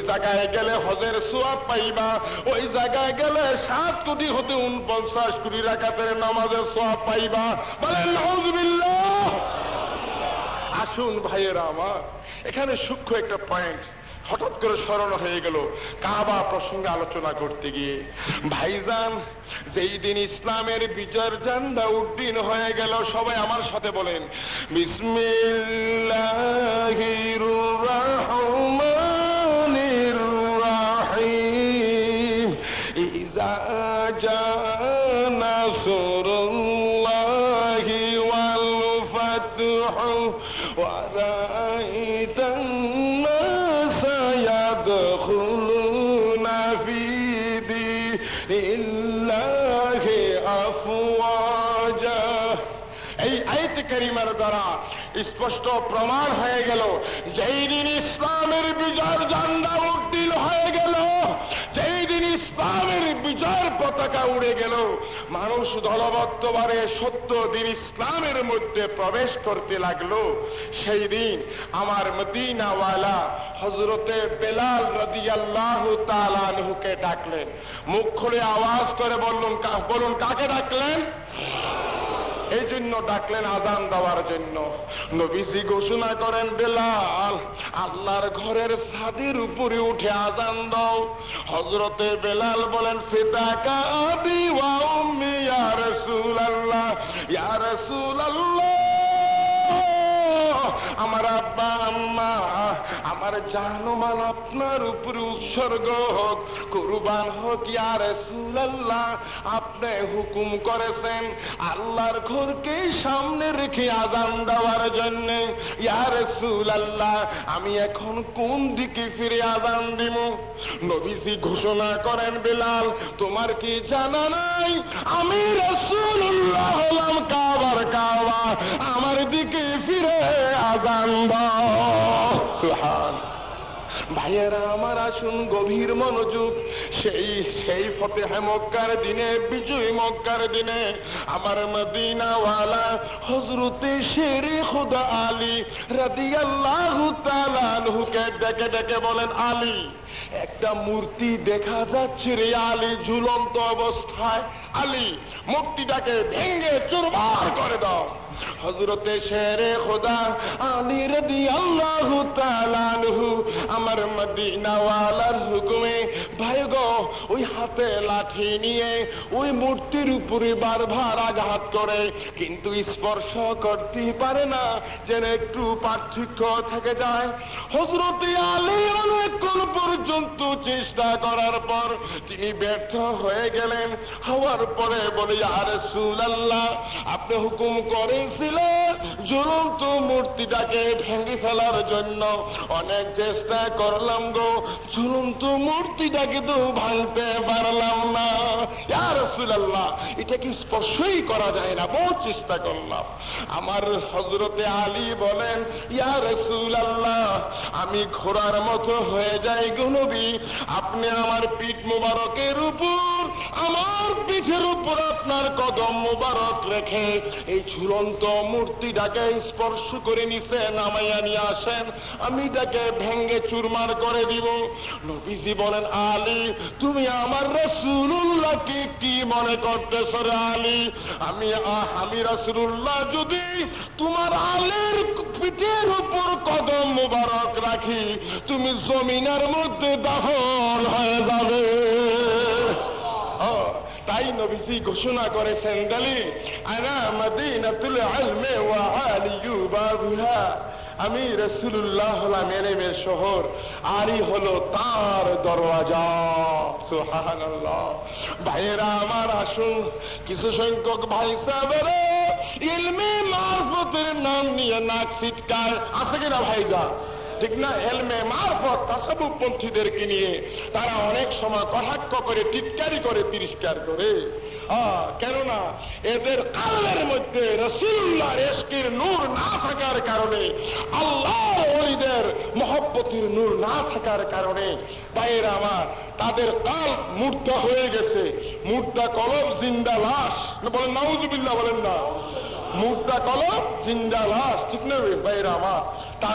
জায়গায় গেলে হজের সওয়াব পাইবা, ওই জায়গায় গেলে 7 কোটি হতে 49 কোটি রাকাতের নামাজের সওয়াব পাইবা। বলেন নাউযুবিল্লাহ। আসুন ভাইয়েরা আমার, এখানে সূক্ষ্ম একটা পয়েন্ট হঠাৎ করে স্মরণ হয়ে গেল কাবা প্রসঙ্গে আলোচনা করতে গিয়ে। ভাইজান, যেই দিন ইসলামের বিজয়ের ঝান্ডা উড্ডীন হয়ে গেল, সবাই আমার সাথে বলেন বিসমিল্লাহির রাহমানির রাহিম। ইযা জাআ নাসরুল্লাহি ওয়াল ফাতহু ওয়া রাআইতান নাসা ইয়াদখুলুনা ফি দীনিল্লাহি আফওয়াজা। এই আয়াত কারিমার দ্বারা স্পষ্ট প্রমাণ হয়ে গেল, যেই দিন ইসলামের বিজয়ের ঝান্ডা উড্ডীন হয়ে গেল, যেই দিন ইসলামের বিজয়ের পতাকা উড়ে গেল, মানুষ দলবদ্ধভাবে সত্য দিন ইসলামের মধ্যে প্রবেশ করতে লাগলো, সেই দিন আমার মদিনাওয়ালা হযরতে বেলাল রাদিয়াল্লাহু তাআলা আনহুকে ডাকলেন। মুখ খুলে আওয়াজ করে বলুন কাকে ডাকলেন? এই জন্য ডাকলেন আযান দেওয়ার জন্য। নবীজি ঘোষণা করেন, বেলাল আল্লাহর ঘরের ছাদের উপরে উঠে আযান দাও। হযরতে বেলাল বলেন, ফিদাকা আবি ওয়া উম্মি ইয়া রাসূলুল্লাহ, ইয়া রাসূলুল্লাহ, আমার আব্বা আম্মা আমার জান ও মাল আপনার উপরে উৎসর্গ হোক, কুরবান হোক। ইয়া রাসূলুল্লাহ, আপনি হুকুম করেছেন আল্লাহর ঘরকে সামনে রেখে আযান দেওয়ার জন্য। ইয়া রাসূলুল্লাহ, আমি এখন কোন দিকে ফিরে আযান দিব? নবীজি ঘোষণা করেন, বেলাল তোমার কি জানা নাই আমি রাসূলুল্লাহ হলাম কাবার কাবা, আমার দিকে ফিরে আযান দাও। সুবহানাল্লাহ। ভাইয়েরা আমার, আসুন গভীর মনোযোগ। সেই ফতেহে মক্কার দিনে, বিজয় মক্কার দিনে আমার মদিনাওয়ালা হযরতে শেরে খুদা আলী রাদিয়াল্লাহু তাআলা আনহুকে ডেকে ডেকে বলেন, আলী একটা মূর্তি দেখা যাচ্ছে রে আলী, ঝুলন্ত অবস্থায়। আলী মূর্তিটাকে ভেঙে চুরমার করে দাও। হযরতে শেরে খোদা আলী রাদিয়াল্লাহু তাআলা আনহু আমার মদিনাওয়ালার হুকুমে ভাই গো ওই হাতে লাঠি নিয়ে ওই মূর্তির উপরে বারবার আঘাত করে, কিন্তু স্পর্শ করতে পারে না, যেন একটু পার্থক্য থেকে যায়। হযরতে আলী অনেকক্ষণ পর্যন্ত চেষ্টা করার পর তিনি ব্যর্থ হয়ে গেলেন। হওয়ার পরে বলে, ইয়া রাসূলুল্লাহ, আপনি হুকুম করেছিলেন জ্বলন্ত মূর্তিটাকে ভেঙে ফেলার জন্য। অনেক চেষ্টা করলাম গো, ঝুলন্ত মূর্তিটাকে তো ভাঙতে পারলাম না। ইয়া রাসূলুল্লাহ, এটা কি স্পর্শই করা যায় না? বহু চেষ্টা করলাম। আমার হযরতে আলী বলেন, ইয়া রাসূলুল্লাহ, আমি ঘোড়ার মতো হয়ে যাই গো নবী, আপনি আমার পিঠ মুবারকের উপর, আমার পিঠের উপর আপনার কদম মুবারক রেখে এই ঝুলন্ত মূর্তিটাকে স্পর্শ করে নিচে নামাইয়া নিয়ে আসেন, আমি এটাকে ভেঙ্গে চুরমার করে দিব। নবীজি বলেন, আলী তুমি আমার রাসূলুল্লাহকে কি মনে করতেছ রে আলী? আমি রাসূলুল্লাহ যদি তোমার আলীর পিঠের উপর কদম মুবারক রাখি, তুমি জমিনের মধ্যে দাফন হয়ে যাবে। তাই নবীজি ঘোষণা করেছেন, দলিল আনা মদিনাতুল ইলমি ওয়া আলিয়ু বাবুহা, আমি রাসূলুল্লাহ হলাম ইলমের শহর, আলী হলো তার দরওয়াজা। সুবহানাল্লাহ। ভাইয়েরা আমার, আসুন কিছু সংখ্যক ভাই সাহেবেরা ইলমে মারফতের নাম নিয়ে নাক ছিটকায়, আছে কিনা ভাইজান? ঠিক না? এলমে মারফত তাসাবুফ পন্থীদেরকে নিয়ে তারা অনেক সময় কটাক্ষ করে, টিটকারি করে, তিরস্কার করে। কেননা এদের কালের মধ্যে রাসূলুল্লাহর ইশকের নূর না থাকার কারণে, আল্লাহর ওলিদের মহব্বতের নূর না থাকার কারণে ভাইয়েরা আমার, তাদের কাল মুর্দা হয়ে গেছে। মুর্দা কলব, জিন্দা লাশ। বলেন নাউযুবিল্লাহ, বলেন না। মুর্দা কলব, জিন্দা লাশ, ঠিক না ভাইয়েরা আমার? তারা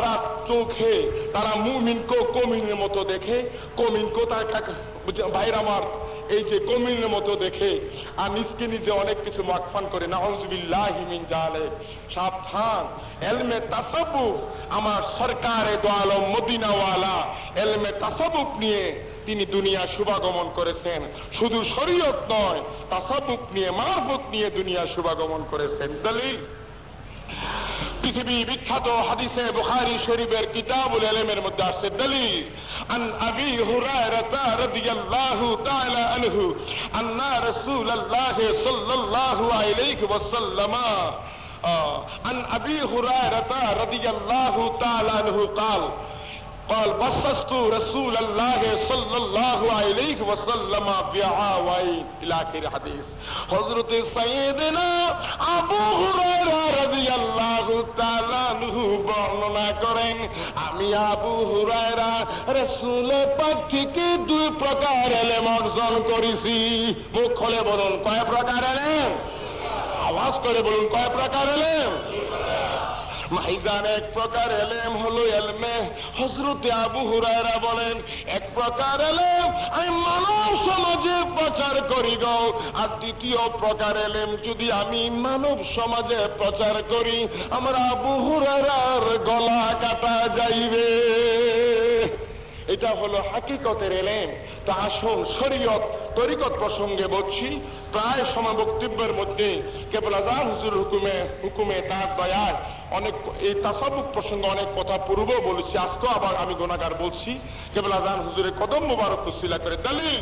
চোখে তারা মুমিনকেও কমিনের মতো দেখে, কমিনকেও তার ভাইরা আমার এই যে কমিনের মতো দেখে, আর নিজকে নিজে অনেক কিছু মাকফান করে। নাউযুবিল্লাহি মিন যালিক। সাবধান, ইলমে তাসাব্বুফ আমার সরকারে দো আলম মদিনাওয়ালা ইলমে তাসাব্বুফ নিয়ে তিনি দুনিয়া শুভাগমন করেছেন। শুধু শরীয়ত নয়, তাসাব্বুফ নিয়ে, মারফত নিয়ে দুনিয়া শুভাগমন করেছেন। দলিল পৃথিবী বিখ্যাত হাদিসে বুখারী শরীফের কিতাবুল ইলমের মধ্যে আছে। দলিল আন আবি হুরায়রা রাদিয়াল্লাহু তাআলা আনহু আন্না রাসূলুল্লাহ সাল্লাল্লাহু আলাইহি ওয়াসাল্লাম عن أبي هريرة رضي الله تعالى عنه قال بصصت رسول الله صلى الله عليه وسلم بعاوين إلى آخر الحديث। حضرت سيدنا আবু হুরায়রা রাদিয়াল্লাহু তাআলা আনহু বর্ণনা করেন, আমি আবু হুরায়রা রাসূলের পাক থেকে দুই প্রকার ইলম অর্জন করেছি। মুখ খুলে বলুন কয় প্রকার ইলম? আওয়াজ করে বলুন কয় প্রকার ইলম? মাইজান এক প্রকার ইলম হলো ইলমে হযরত আবু হুরায়রা বলেন, এক প্রকার ইলম আমি মানব সমাজে প্রচার করি গো, আর দ্বিতীয় প্রকার ইলম যদি আমি মানব সমাজে প্রচার করি আমার আবু হুরায়রার গলা কাটা যাইবে। এটা হলো হাকিকতের ইলম। তা আসুন শরীয়ত তরিকত প্রসঙ্গে বলছি। প্রায় সময় বক্তব্যের মধ্যে কেবল আজান হুজুর হুকুমে তার দয়ায় অনেক এই তাসাব্বুফ প্রসঙ্গে অনেক কথা পূর্ব বলেছি, আজকেও আবার আমি গুনাহগার বলছি। কেবল আজান হুজুরের কদম মোবারক উসিলা করে। দলিল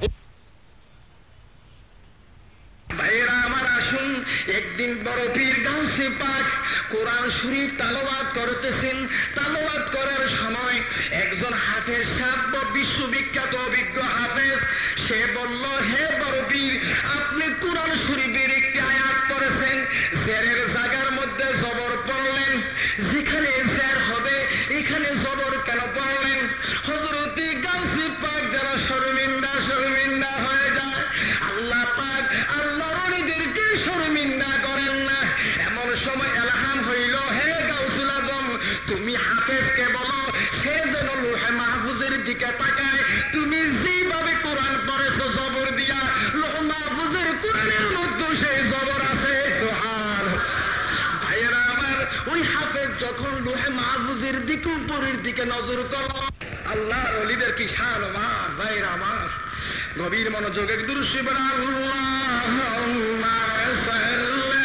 ভাইয়েরা আমার, আসুন একদিন বড় পীর গাউসে পাক কোরআন শরীফ তালাওয়াত করতেছেন। তালাওয়াত করার সময় একজন হাফেজ সাহেব, বিশ্ববিখ্যাত অভিজ্ঞ হাফেজ, সে বলল, হে বড় পীর, আপনি কোরআন শরীফের একটি আয়াত পড়েছেন, জেরের জায়গার মধ্যে জবর পড়লেন, যেখানে জের হবে এখানে জবর কেন পড়লেন? হযরত গাউসে পাক যারা শর্মিন্দা হয়ে যায়, আল্লাহ পাক আল্লাহর ওলিদেরকে শর্মিন্দা করেন না। এমন সময় এলহাম হইল, হে গাউসুল আজম, তুমি হাফেজকে বলো সে যেন লোহে মাহফুজের দিকে তাকায়। তুমি যেভাবে কোরআন পড়েছো জবর দিয়া, লোহে মাহফুজের কোরআনের মধ্যে সেই জবর আছে। সুবহানাল্লাহ। ভাইয়েরা আমার, ওই হাফেজ যখন লোহে মাহফুজের দিকে উপরের দিকে নজর করল, আল্লাহর ওলিদের কি শান আমার। ভাইয়েরা আমার, গভীর মনোযোগে দুরূদ শরীফ পড়া, আল্লাহুম্মা সাল্লি